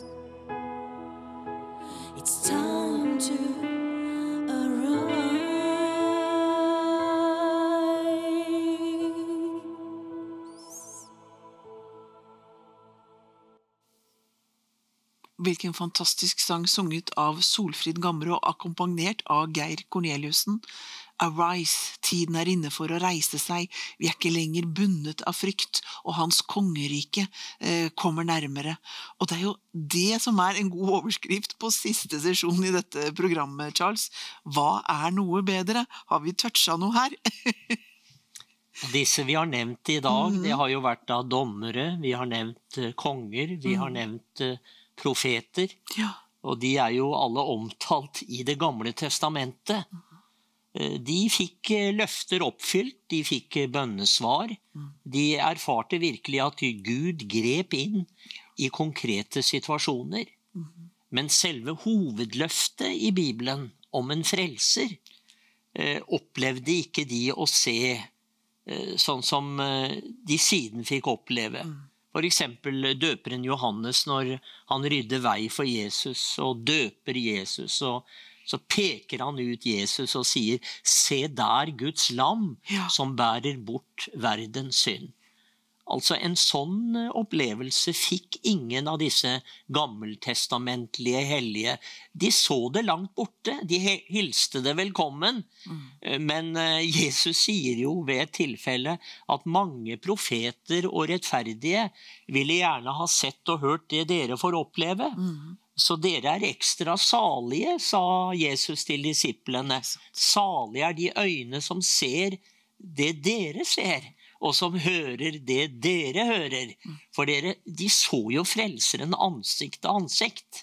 It's time to arise. Hvilken fantastisk sang sunget av Solfrid Gamre og akkompagnert av Geir Corneliussen. Arise, tiden er inne for å reise seg, vi er ikke lenger bundet av frykt, og hans kongerike kommer nærmere. Og det er jo det som er en god overskrift på siste sesjon i dette programmet, Charles. Hva er noe bedre? Har vi touchet noe her? Disse vi har nevnt i dag, det har jo vært da dommere, vi har nevnt konger, vi har nevnt profeter, Ja. og de er jo alle omtalt i det gamle testamentet. De fikk løfter oppfylt, de fikk bønnesvar, de erfarte virkelig at Gud grep inn i konkrete situasjoner. Men selve hovedløftet i Bibelen om en frelser opplevde ikke de å se sånn som de siden fikk oppleve. For eksempel døperen Johannes når han rydder vei for Jesus og døper Jesus, og så peker han ut Jesus og sier, se der Guds lam som bærer bort verdens synd. Altså en sånn opplevelse fikk ingen av disse gammeltestamentlige hellige. De så det langt borte, de hilste det velkommen. Men Jesus sier jo ved et tilfelle at mange profeter og rettferdige ville gjerne ha sett og hørt det dere får oppleve. Så dere er ekstra salige, sa Jesus til disiplene. Salige er de øyne som ser det dere ser, og som hører det dere hører. For de så jo frelseren ansikt til ansikt.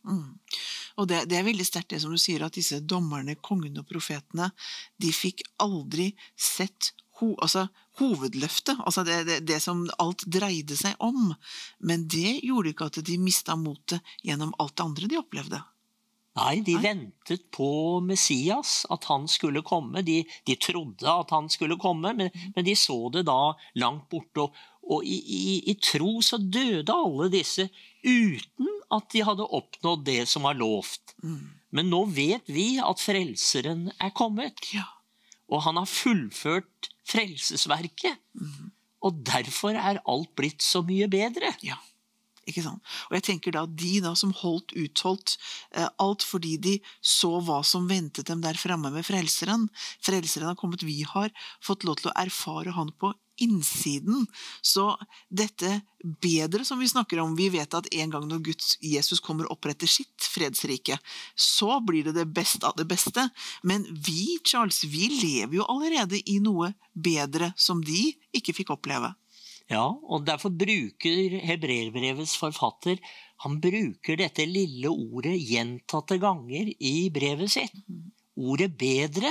Og det er veldig sterkt det som du sier, at disse dommerne, kongene og profetene, de fikk aldri sett hovedløftet, altså det som alt dreide seg om. Men det gjorde ikke at de mistet motet gjennom alt det andre de opplevde. Nei, de ventet på Messias, at han skulle komme. De trodde at han skulle komme, men de så det da langt borte. Og i tro så døde alle disse uten at de hadde oppnådd det som var lovt. Men nå vet vi at frelseren er kommet. Ja. Og han har fullført frelsesverket. Og derfor er alt blitt så mye bedre. Ja. Ikke sant? Og jeg tenker da, de som utholdt alt fordi de så hva som ventet dem der fremme med frelseren. Frelseren har kommet, vi har fått lov til å erfare han på innsiden. Så dette bedre som vi snakker om, vi vet at en gang når Jesus kommer og oppretter sitt fredsrike, så blir det beste av det beste. Men vi, Charles, vi lever jo allerede i noe bedre som de ikke fikk oppleve. Ja, og derfor bruker Hebreerbrevets forfatter, han bruker dette lille ordet gjentatte ganger i brevet sitt. Ordet bedre.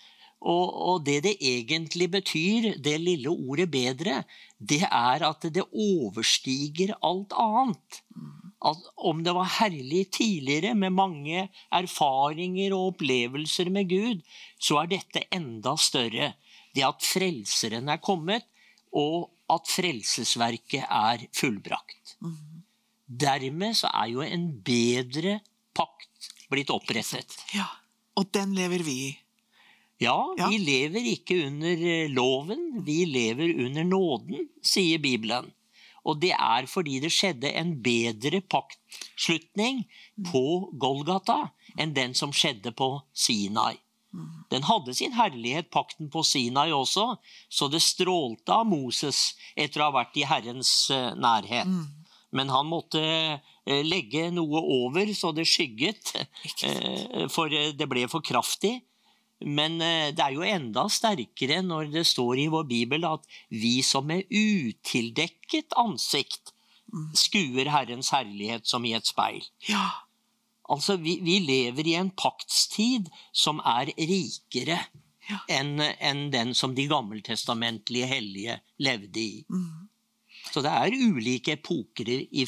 Og det egentlig betyr, det lille ordet bedre, det er at det overstiger alt annet. At om det var herlig tidligere med mange erfaringer og opplevelser med Gud, så er dette enda større. Det at frelseren er kommet, og at frelsesverket er fullbrakt. Dermed så er jo en bedre pakt blitt opprettet. Ja, og den lever vi i. Ja, vi lever ikke under loven, vi lever under nåden, sier Bibelen. Og det er fordi det skjedde en bedre paktslutning på Golgata enn den som skjedde på Sinai. Den hadde sin herlighet, pakten på Sinai også, så det strålte av Moses etter å ha vært i Herrens nærhet. Men han måtte legge noe over så det skygget, for det ble for kraftig. Men det er jo enda sterkere når det står i vår Bibel at vi som med utildekket ansikt skuer Herrens herlighet som i et speil. Ja. Altså, vi lever i en paktstid som er rikere enn den som de gammeltestamentlige hellige levde i. Så det er ulike epoker i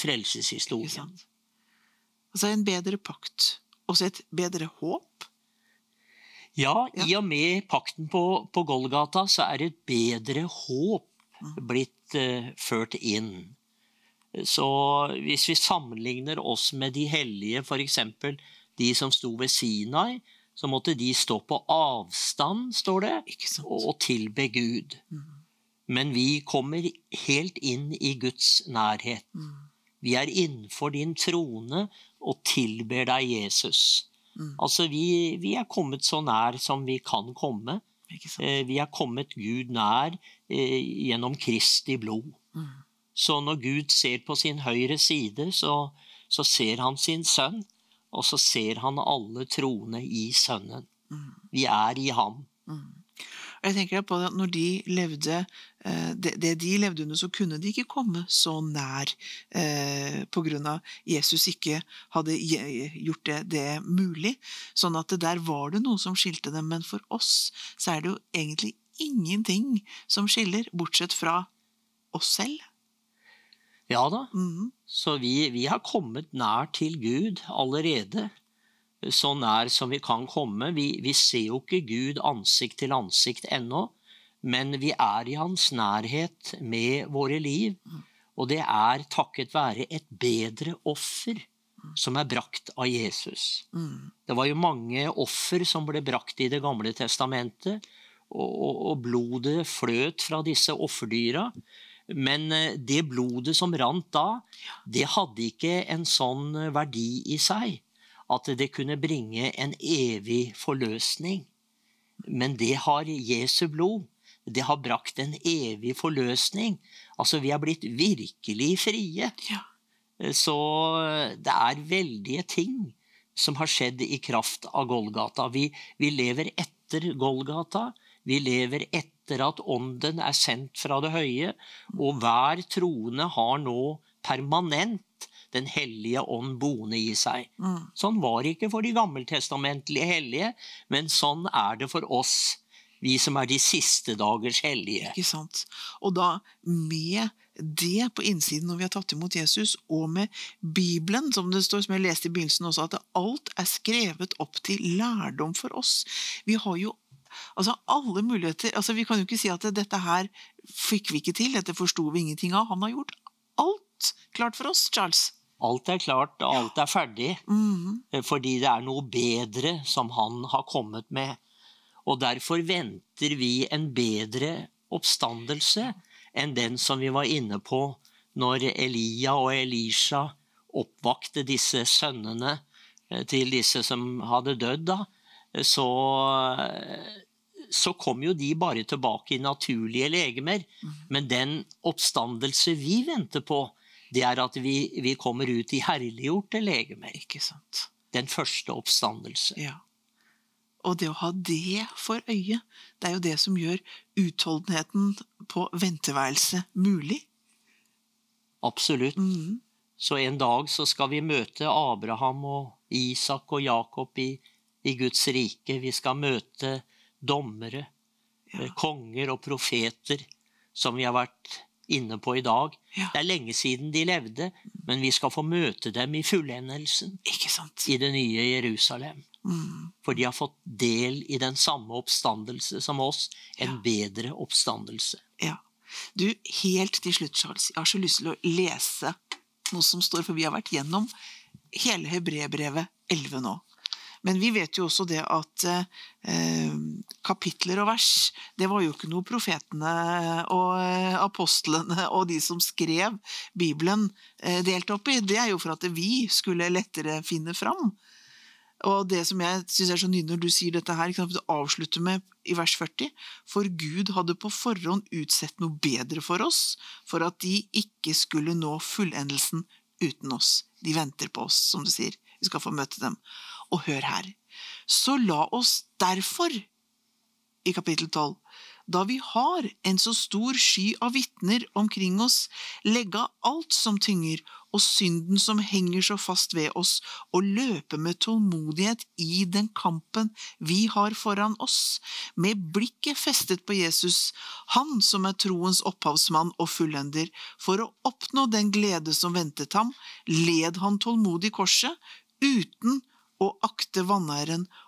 frelseshistorien. Altså en bedre pakt, også et bedre håp. Ja, i og med pakten på Golgata så er et bedre håp blitt ført inn. Så hvis vi sammenligner oss med de hellige, for eksempel de som sto ved Sinai, så måtte de stå på avstand, står det, Ikke sant? og tilbe Gud. Men vi kommer helt inn i Guds nærhet. Vi er innenfor din trone og tilber deg, Jesus. Altså, vi er kommet så nær som vi kan komme. Ikke sant? Vi er kommet Gud nær gjennom Kristi blod. Så når Gud ser på sin høyre side, så ser han sin sønn, og så ser han alle troende i sønnen. Vi er i ham. Og jeg tenker på at når de levde, det de levde under, så kunne de ikke komme så nær på grunn av Jesus ikke hadde gjort det mulig. Sånn at der var det noe som skilte dem, men for oss så er det jo egentlig ingenting som skiller, bortsett fra oss selv. Ja da, så vi har kommet nær til Gud allerede, så nær som vi kan komme. Vi ser jo ikke Gud ansikt til ansikt ennå, men vi er i hans nærhet med våre liv, og det er takket være et bedre offer som er brakt av Jesus. Det var jo mange offer som ble brakt i det gamle testamentet, og blodet fløt fra disse offerdyra. Men det blodet som rant da, det hadde ikke en sånn verdi i seg, at det kunne bringe en evig forløsning. Men det har Jesu blod. Det har brakt en evig forløsning. Altså, vi har blitt virkelig frie. Ja. Så det er veldige ting som har skjedd i kraft av Golgata. Vi lever etter Golgata. Vi lever etter at ånden er sendt fra det høye, og hver troende har nå permanent den hellige ånd boende i seg. Sånn var det ikke for de gammeltestamentlige hellige, men sånn er det for oss, vi som er de siste dagers hellige. Ikke sant? Og da med det på innsiden når vi har tatt imot Jesus, og med Bibelen, som det står, som jeg leste i begynnelsen også, at alt er skrevet opp til lærdom for oss. Vi har jo alle muligheter. Vi kan jo ikke si at dette her fikk vi ikke til, dette forstod vi ingenting av. Han har gjort alt klart for oss, Charles. Alt er klart, og alt er ferdig, fordi det er noe bedre som han har kommet med. Og derfor venter vi en bedre oppstandelse enn den som vi var inne på når Elia og Elisha oppvakte disse sønnene til disse som hadde dødd da. Så kom jo de bare tilbake i naturlige legemer. Men den oppstandelse vi venter på, det er at vi kommer ut i herliggjorte legemer. Ikke sant? Den første oppstandelse. Ja. Og det å ha det for øye, det er jo det som gjør utholdenheten på venteværelse mulig. Absolutt. Så en dag så skal vi møte Abraham og Isak og Jakob i Guds rike. Vi skal møte dommere, konger og profeter, som vi har vært inne på i dag. Ja. Det er lenge siden de levde, men vi skal få møte dem i fullendelsen. Ikke sant? I det nye Jerusalem. For de har fått del i den samme oppstandelse som oss, en bedre oppstandelse. Ja. Du, helt til slutt, Charles, jeg har så lyst til å lese noe som står, for vi har vært gjennom hele Hebreerbrevet 11 nå. Men vi vet jo også det at kapitler og vers, det var jo ikke noe profetene og apostlene og de som skrev Bibelen delte opp i. Det er jo for at vi skulle lettere finne fram. Og det som jeg synes er så nydelig når du sier dette her, du avslutter med i vers 40, for Gud hadde på forhånd utsett noe bedre for oss, for at de ikke skulle nå fullendelsen uten oss. De venter på oss, som du sier. Vi skal få møte dem. Og hør her. Så la oss derfor, i kapittel 12, da vi har en så stor sky av vitner omkring oss, legge alt som tynger, og synden som henger så fast ved oss, og løpe med tålmodighet i den kampen vi har foran oss, med blikket festet på Jesus, han som er troens opphavsmann og fullender. For å oppnå den glede som ventet ham, led han tålmodig korset, uten å akte vanæren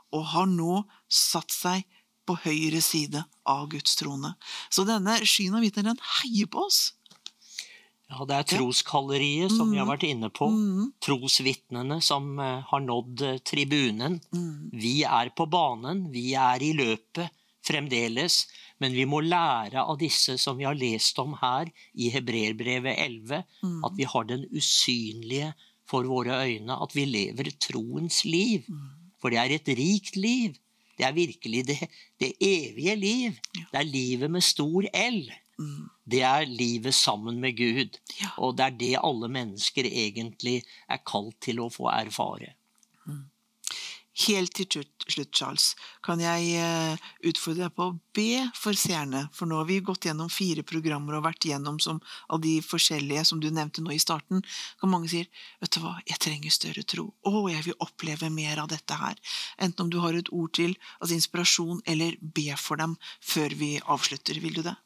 og har nå satt seg på høyre side av Guds trone. Så denne skyen av vitner, den heier på oss. Ja, det troskalleriet som vi har vært inne på. Trosvittnene som har nådd tribunen. Vi på banen, vi i løpet fremdeles, men vi må lære av disse som vi har lest om her i Hebreerbrevet 11, at vi har den usynlige for våre øyne, at vi lever troens liv. For det et rikt liv. Det virkelig det evige liv. Det livet med stor L. Det livet sammen med Gud. Og det det alle mennesker egentlig kalt til å få erfare. Helt til slutt, Charles, kan jeg utfordre deg på å be for seerne, for nå har vi gått gjennom 4 programmer og vært gjennom som av de forskjellige som du nevnte nå i starten, kan mange sier, vet du hva, jeg trenger større tro, jeg vil oppleve mer av dette her, enten om du har et ord til, altså inspirasjon, eller be for dem før vi avslutter, vil du det?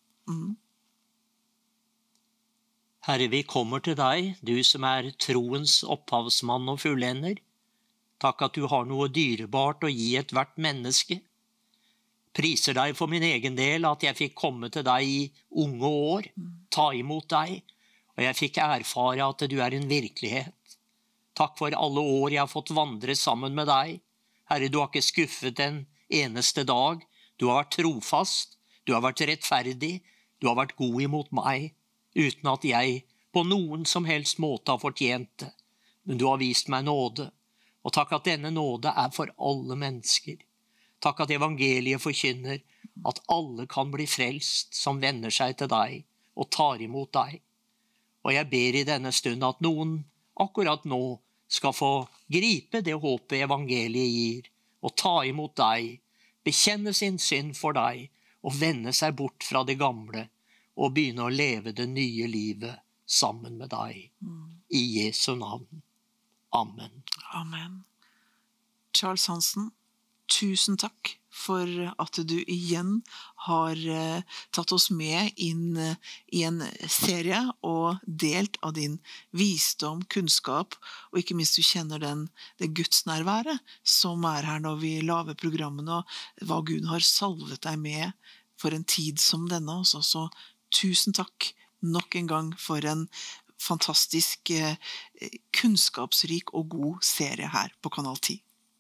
Herre, vi kommer til deg, du som troens opphavsmann og fullender. Takk at du har noe dyrebart å gi et hvert menneske. Priser deg for min egen del at jeg fikk komme til deg i unge år, ta imot deg, og jeg fikk erfare at du en virkelighet. Takk for alle år jeg har fått vandre sammen med deg. Herre, du har ikke skuffet en eneste dag. Du har vært trofast, du har vært rettferdig, du har vært god imot meg, uten at jeg på noen som helst måte har fortjent det. Men du har vist meg nåde. Og takk at denne nåde for alle mennesker. Takk at evangeliet forkynner at alle kan bli frelst som vender seg til deg og tar imot deg. Og jeg ber i denne stund at noen akkurat nå skal få gripe det håpet evangeliet gir, og ta imot deg, bekjenne sin synd for deg, og vende seg bort fra det gamle, og begynne å leve det nye livet sammen med deg. I Jesu navn. Amen. Amen. Charles Hansen, tusen takk for at du igjen har tatt oss med inn i en serie og delt av din visdom, kunnskap, og ikke minst du kjenner det gudsnærværet som her når vi lager programmene, og hva Gud har salvet deg med for en tid som denne også. Så tusen takk nok en gang for en fantastisk kunnskapsrik og god serie her på Kanal 10.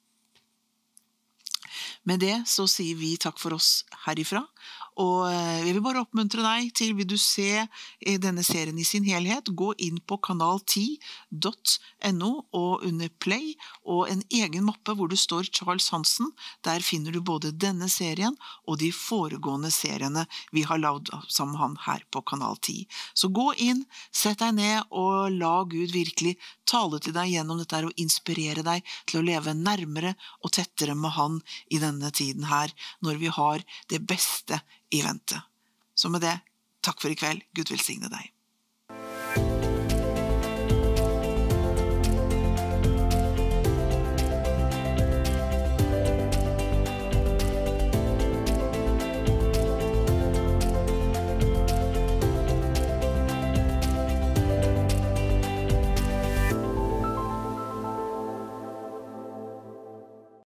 Med det så sier vi takk for oss herifra, og jeg vil bare oppmuntre deg til, vil du se denne serien i sin helhet, gå inn på kanal10.no og under play, og en egen mappe hvor det står Charles Hansen. Der finner du både denne serien og de foregående seriene vi har laget sammen med han her på Kanal 10. Så gå inn, sett deg ned og la Gud virkelig tale til deg gjennom dette og inspirere deg til å leve nærmere og tettere med han i denne tiden her, når vi har det beste i vente. Så med det, takk for i kveld. Gud velsigne deg.